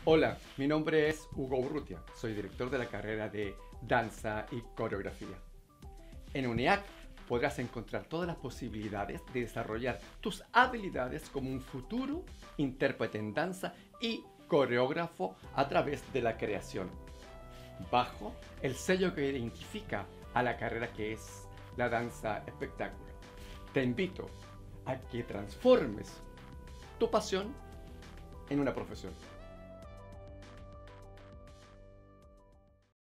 Hola, mi nombre es Hugo Urrutia, soy director de la carrera de Danza y Coreografía. En UNIAC podrás encontrar todas las posibilidades de desarrollar tus habilidades como un futuro intérprete en danza y coreógrafo a través de la creación, bajo el sello que identifica a la carrera que es la danza espectáculo. Te invito a que transformes tu pasión en una profesión.